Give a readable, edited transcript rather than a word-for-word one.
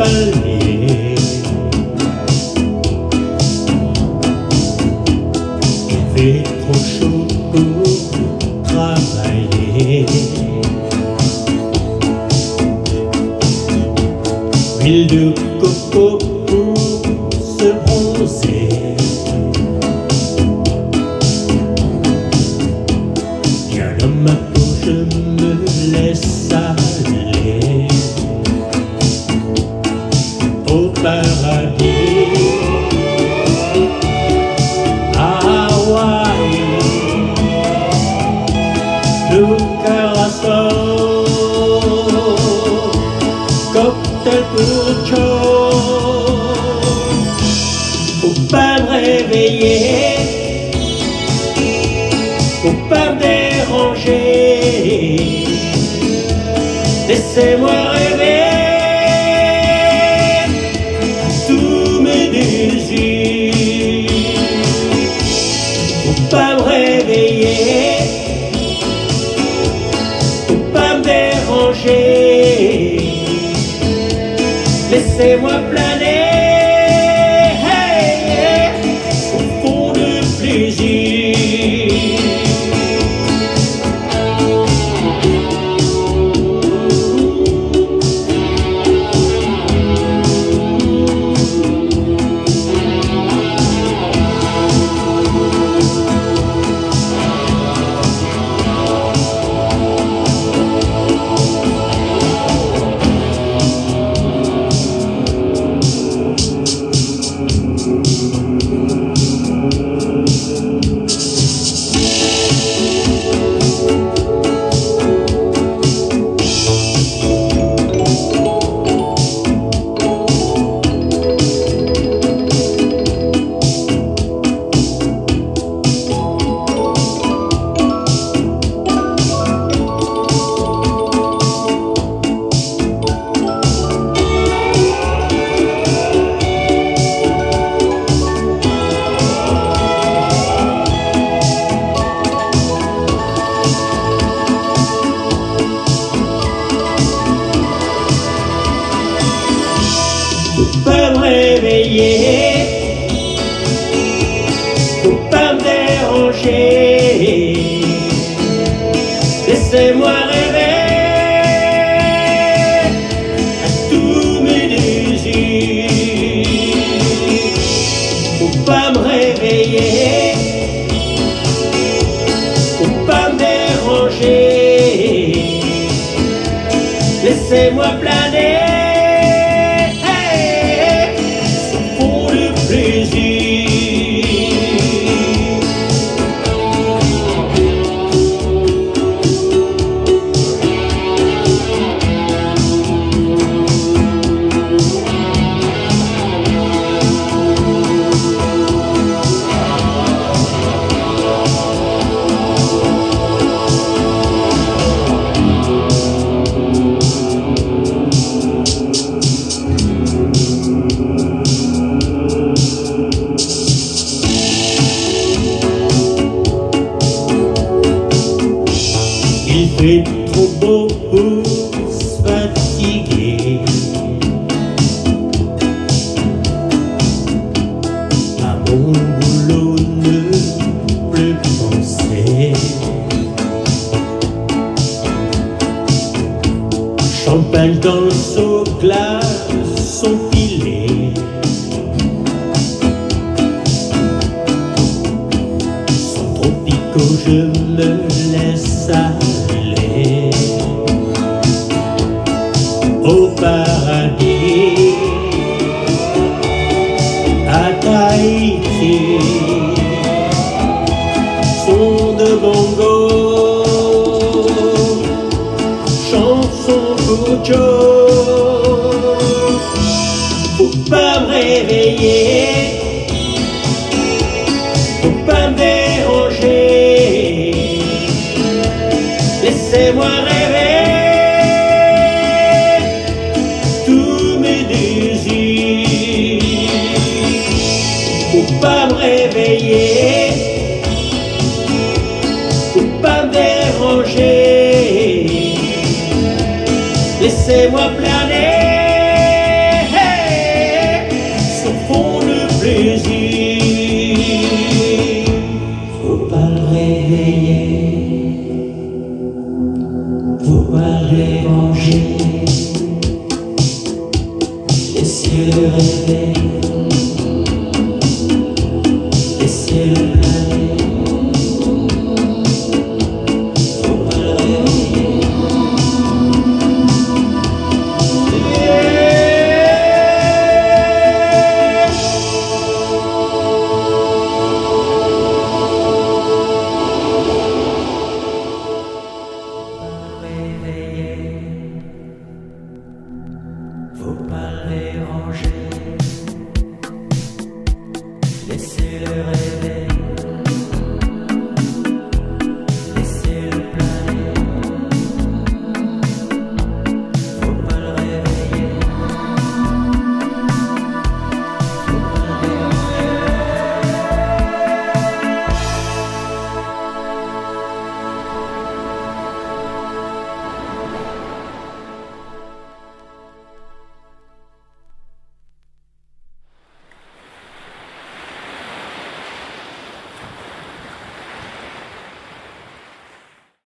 palmiers. Il fait trop chaud pour travailler. Huile de coco pour se bronzer. Viens dans ma peau, je me laisse aller au paradis. Hawaï, le carassol, cocktail pour faut pas me réveiller, faut pas me déranger, laissez-moi rêver à tous mes désirs. Faut pas me réveiller, faut pas me déranger, laissez-moi planer au fond de plaisir. Faut pas me réveiller, faut pas me déranger, laissez-moi rêver à tous mes désirs. Faut pas me réveiller, faut pas me déranger, laissez-moi planer Il fait trop beau pour se fatiguer. À mon boulot ne plus penser. Champagne dans le seau, glaçons filés. Sans tropicaux, je me laisse aller au paradis, à Tahiti, son de bongo, chanson pour faut pas me réveiller, faut pas me déranger, laissez-moi rêver tous mes désirs. Faut pas me réveiller, faut pas me déranger, laissez-moi planer Laissez-le rêver, laissez-le planer, faut pas le réveiller. Réveiller, faut pas le déranger, laissez-le rêver.